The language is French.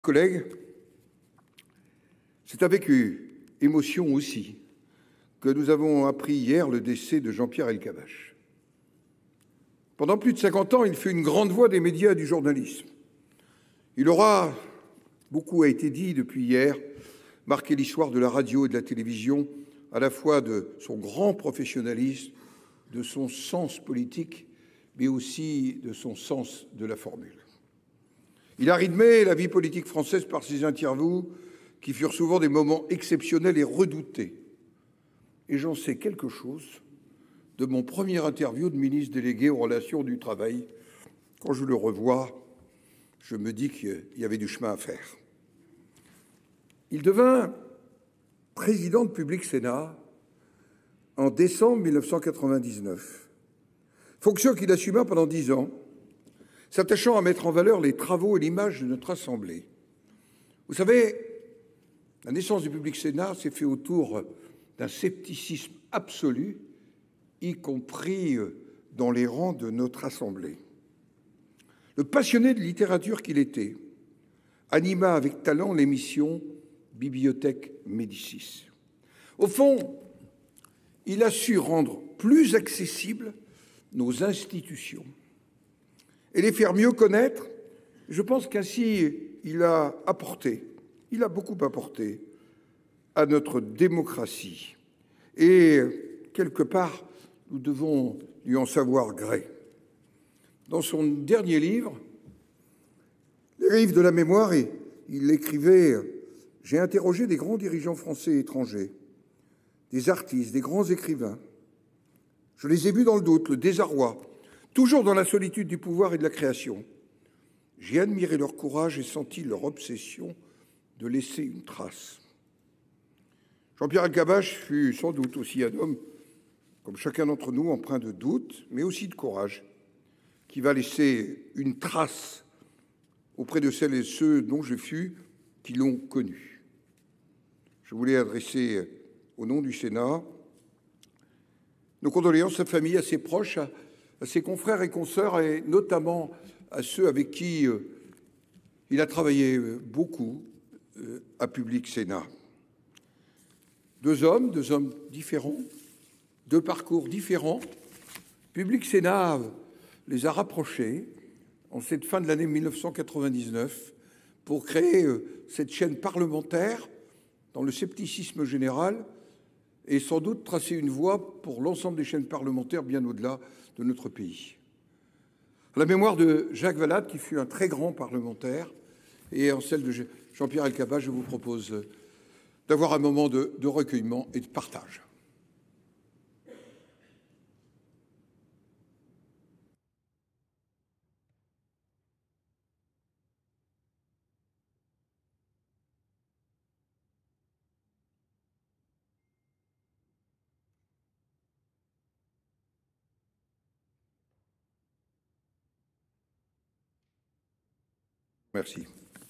Collègues, c'est avec émotion aussi que nous avons appris hier le décès de Jean-Pierre Elkabbach. Pendant plus de 50 ans, il fut une grande voix des médias et du journalisme. Il aura, beaucoup a été dit depuis hier, marqué l'histoire de la radio et de la télévision, à la fois de son grand professionnalisme, de son sens politique, mais aussi de son sens de la formule. Il a rythmé la vie politique française par ses interviews qui furent souvent des moments exceptionnels et redoutés. Et j'en sais quelque chose de mon premier interview de ministre délégué aux relations du travail. Quand je le revois, je me dis qu'il y avait du chemin à faire. Il devint président de Public Sénat en décembre 1999, fonction qu'il assuma pendant 10 ans, s'attachant à mettre en valeur les travaux et l'image de notre Assemblée. Vous savez, la naissance du Public Sénat s'est faite autour d'un scepticisme absolu, y compris dans les rangs de notre Assemblée. Le passionné de littérature qu'il était anima avec talent l'émission Bibliothèque Médicis. Au fond, il a su rendre plus accessibles nos institutions et les faire mieux connaître. Je pense qu'ainsi il a beaucoup apporté à notre démocratie. Et quelque part, nous devons lui en savoir gré. Dans son dernier livre, Les Rives de la mémoire, il écrivait « J'ai interrogé des grands dirigeants français et étrangers, des artistes, des grands écrivains. Je les ai vus dans le doute, le désarroi, toujours dans la solitude du pouvoir et de la création. J'ai admiré leur courage et senti leur obsession de laisser une trace. » Jean-Pierre Elkabbach fut sans doute aussi un homme, comme chacun d'entre nous, empreint de doute, mais aussi de courage, qui va laisser une trace auprès de celles et ceux dont je fus, qui l'ont connu. Je voulais adresser, au nom du Sénat, nos condoléances à sa famille, à ses proches, à ses confrères et consoeurs, et notamment à ceux avec qui il a travaillé beaucoup à Public Sénat. Deux hommes différents, deux parcours différents. Public Sénat les a rapprochés en cette fin de l'année 1999 pour créer cette chaîne parlementaire dans le scepticisme général et sans doute tracer une voie pour l'ensemble des chaînes parlementaires bien au-delà de notre pays. À la mémoire de Jacques Valade, qui fut un très grand parlementaire, et en celle de Jean-Pierre Elkabbach, je vous propose d'avoir un moment de recueillement et de partage. Merci.